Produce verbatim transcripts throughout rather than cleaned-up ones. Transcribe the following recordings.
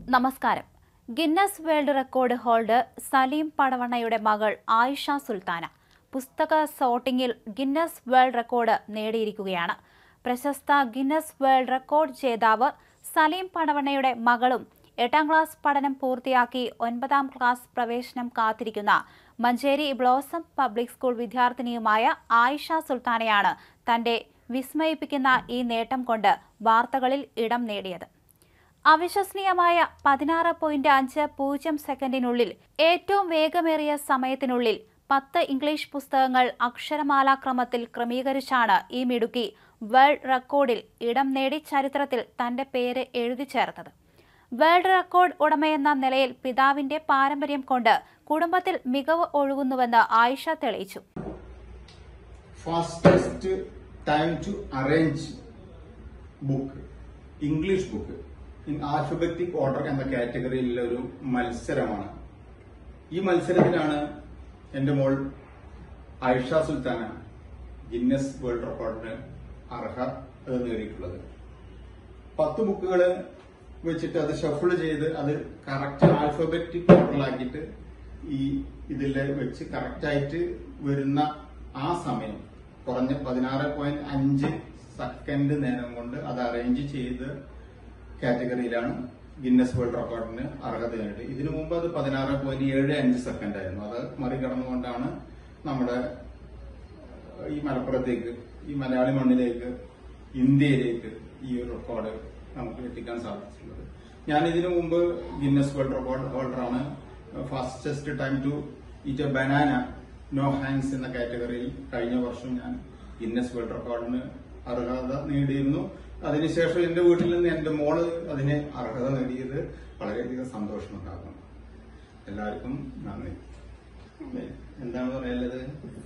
നമസ്കാരം. Guinness world record holder Salim പടവണ്ണയുടെ മകൾ ആയിഷ സുൽത്താന പുസ്തക സോർട്ടിംഗിൽ ഗിന്നസ് വേൾഡ് റെക്കോർഡ് നേടിയിരിക്കുകയാണ്. പ്രശസ്ത ഗിന്നസ് വേൾഡ് റെക്കോർഡ് ജേതാവ് സലീം പടവണ്ണയുടെ മകളും എട്ടാം ക്ലാസ് പഠനം പൂർത്തിയാക്കി ഒൻപതാം ക്ലാസ് പ്രവേശനം കാത്തിരിക്കുന്ന മഞ്ചേരി ബ്ലോസം പബ്ലിക് സ്കൂൾ വിദ്യാർത്ഥിനിയുമായ ആയിഷ സുൽത്താനയാണ് തന്റെ വിസ്മയിപ്പിക്കുന്ന ഈ നേട്ടം കൊണ്ട് വാർത്തകളിൽ ഇടം നേടിയത്. അവിശ്വസനീയമായ പതിനാറ് പോയിന്റ് അഞ്ച് പൂജ്യം സെക്കൻഡിനുള്ളിൽ ഏറ്റവും വേഗമേറിയ സമയത്തിനുള്ളിൽ പത്ത് ഇംഗ്ലീഷ് പുസ്തകങ്ങൾ അക്ഷരമാലാക്രമത്തിൽ ക്രമീകരിച്ചാണ് ഈ മിടുക്കി വേൾഡ് റെക്കോർഡിൽ ഇടം നേടി ചരിത്രത്തിൽ തന്റെ പേര് എഴുതി ചേർത്തത്. വേൾഡ് റെക്കോർഡ് ഉടമയെന്ന നിലയിൽ പിതാവിന്റെ പാരമ്പര്യം കൊണ്ട് കുടുംബത്തിൽ മികവ് ഒഴുകുന്നുവെന്ന് ആയിഷ തെളിയിച്ചു. Fastest time to arrange book English book in alphabetic order എന്ന കാറ്റഗറിയിലുള്ള ഒരു മത്സരമാണ്. ഈ മത്സരത്തിലാണ് എന്റെ മോൾ ആയിഷ സുൽത്താന ഗിന്നസ് വേൾഡ് റെക്കോർഡിന് അർഹത നേടിയിട്ടുള്ളത്. പത്ത് ബുക്കുകൾ വെച്ചിട്ട് അത് ഷഫിൾ ചെയ്ത് അത് കറക്റ്റ് ആൽഫബറ്റിക് ഓർഡറിലാക്കിയിട്ട് ഈ ഇതിൽ വെച്ച് കറക്റ്റായിട്ട് വരുന്ന ആ സമയം കുറഞ്ഞ പതിനാറ് പോയിന്റ് അഞ്ച് സെക്കൻഡ് നേരം കൊണ്ട് അത് അറേഞ്ച് ചെയ്ത് കാറ്റഗറിയിലാണ് ഗിന്നസ് വേൾഡ് റെക്കോർഡിന് അർഹത നേടി. ഇതിനു മുമ്പ് അത് പതിനാറ് പോയിന്റ് ഏഴ് അഞ്ച് സെക്കൻഡ് ആയിരുന്നു. അത് മറികടന്നുകൊണ്ടാണ് നമ്മുടെ ഈ മലപ്പുറത്തേക്ക്, ഈ മലയാളി മണ്ണിലേക്ക്, ഇന്ത്യയിലേക്ക് ഈ ഒരു റെക്കോർഡ് നമുക്ക് എത്തിക്കാൻ സാധിച്ചിട്ടുള്ളത്. ഞാൻ ഇതിനു മുമ്പ് ഗിന്നസ് വേൾഡ് റെക്കോർഡ് ഹോൾഡറാണ്. Fastest time to eat a banana no hands എന്ന കാറ്റഗറിയിൽ കഴിഞ്ഞ വർഷം ഞാൻ ഗിന്നസ് വേൾഡ് റെക്കോർഡിന് അർഹത നേടിയിരുന്നു. അതിനുശേഷം എന്റെ വീട്ടിൽ നിന്ന് എന്റെ മോള് അതിന് അർഹത നേടിയത് വളരെയധികം സന്തോഷമുണ്ടാകുന്നു. എല്ലാവർക്കും നന്ദി. എന്താണ് പറയാനുള്ളത്?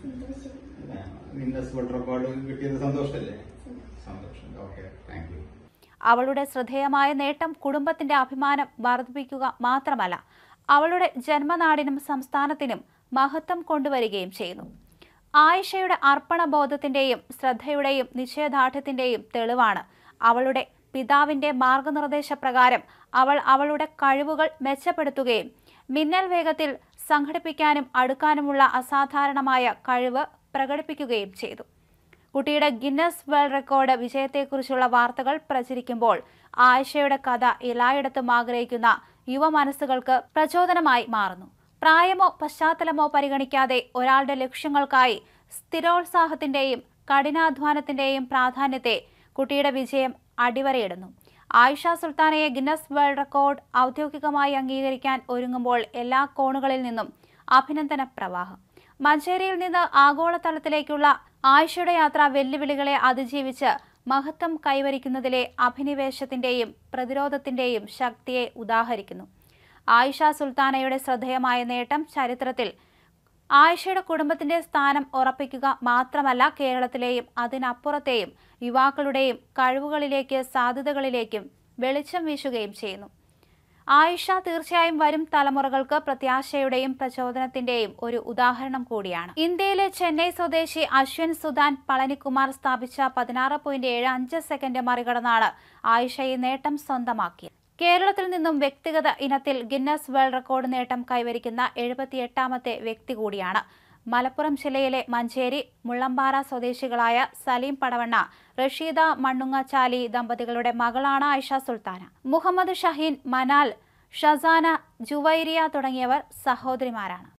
ഗിന്നസ് വേൾഡ് റെക്കോർഡ് കിട്ടിയത് സന്തോഷമല്ലേ? സന്തോഷം. Okay, thank you. അവളുടെ ശ്രദ്ധേയമായ നേട്ടം കുടുംബത്തിന്റെ അഭിമാനം വർദ്ധിപ്പിക്കുക മാത്രമല്ല, അവളുടെ ജന്മനാടിനും സംസ്ഥാനത്തിനും മഹത്വം കൊണ്ടുവരികയും ചെയ്യുന്നു. ആയിഷയുടെ അർപ്പണബോധത്തിന്റെയും ശ്രദ്ധയുടെയും നിശ്ചയദാർഢ്യത്തിന്റെയും തെളിവാണ് അവളുടെ പിതാവിന്റെ മാർഗനിർദ്ദേശപ്രകാരം അവൾ അവളുടെ കഴിവുകൾ മെച്ചപ്പെടുത്തുകയും മിന്നൽ വേഗത്തിൽ സംഘടിപ്പിക്കാനും അടുക്കാനുമുള്ള അസാധാരണമായ കഴിവ് പ്രകടിപ്പിക്കുകയും ചെയ്തു. കുട്ടിയുടെ ഗിന്നസ് വേൾഡ് റെക്കോർഡ് വിജയത്തെക്കുറിച്ചുള്ള വാർത്തകൾ പ്രചരിക്കുമ്പോൾ ആയിഷയുടെ കഥ എല്ലായിടത്തും ആഗ്രഹിക്കുന്ന യുവ മനസ്സുകൾക്ക് പ്രചോദനമായി മാറുന്നു. പ്രായമോ പശ്ചാത്തലമോ പരിഗണിക്കാതെ ഒരാളുടെ ലക്ഷ്യങ്ങൾക്കായി സ്ഥിരോത്സാഹത്തിന്റെയും കഠിനാധ്വാനത്തിന്റെയും പ്രാധാന്യത്തെ കുട്ടിയുടെ വിജയം അടിവരയിടുന്നു. ആയിഷ സുൽത്താനയെ ഗിന്നസ് വേൾഡ് റെക്കോർഡ് ഔദ്യോഗികമായി അംഗീകരിക്കാൻ ഒരുങ്ങുമ്പോൾ എല്ലാ കോണുകളിൽ നിന്നും അഭിനന്ദന പ്രവാഹം. മഞ്ചേരിയിൽ നിന്ന് ആഗോളതലത്തിലേക്കുള്ള ആയിഷയുടെ യാത്ര വെല്ലുവിളികളെ അതിജീവിച്ച് മഹത്വം കൈവരിക്കുന്നതിലെ അഭിനിവേശത്തിന്റെയും പ്രതിരോധത്തിന്റെയും ശക്തിയെ ഉദാഹരിക്കുന്നു. ആയിഷ സുൽത്താനയുടെ ശ്രദ്ധേയമായ നേട്ടം ചരിത്രത്തിൽ ആയിഷയുടെ കുടുംബത്തിന്റെ സ്ഥാനം ഉറപ്പിക്കുക മാത്രമല്ല, കേരളത്തിലെയും അതിനപ്പുറത്തെയും യുവാക്കളുടെയും കഴിവുകളിലേക്ക് സാധ്യതകളിലേക്കും വെളിച്ചം വീശുകയും ചെയ്യുന്നു. ആയിഷ തീർച്ചയായും വരും തലമുറകൾക്ക് പ്രത്യാശയുടെയും പ്രചോദനത്തിന്റെയും ഒരു ഉദാഹരണം കൂടിയാണ്. ഇന്ത്യയിലെ ചെന്നൈ സ്വദേശി അശ്വിൻ സുധാൻ പളനികുമാർ സ്ഥാപിച്ച പതിനാറ് പോയിന്റ് ഏഴ് അഞ്ച് സെക്കൻഡ് മറികടന്നാണ് ആയിഷ ഈ നേട്ടം സ്വന്തമാക്കിയത്. കേരളത്തിൽ നിന്നും വ്യക്തിഗത ഇനത്തിൽ ഗിന്നസ് വേൾഡ് റെക്കോർഡ് നേട്ടം കൈവരിക്കുന്ന എഴുപത്തിയെട്ടാമത്തെ വ്യക്തി കൂടിയാണ്. മലപ്പുറം ജില്ലയിലെ മഞ്ചേരി മുള്ളമ്പാറ സ്വദേശികളായ സലീം പടവണ്ണ, റഷീദ മണ്ണുങ്ങച്ചാലി ദമ്പതികളുടെ മകളാണ് ആയിഷ സുൽത്താന. മുഹമ്മദ് ഷഹീൻ, മനാൽ, ഷസാന, ജുവൈരിയ തുടങ്ങിയവർ സഹോദരിമാരാണ്.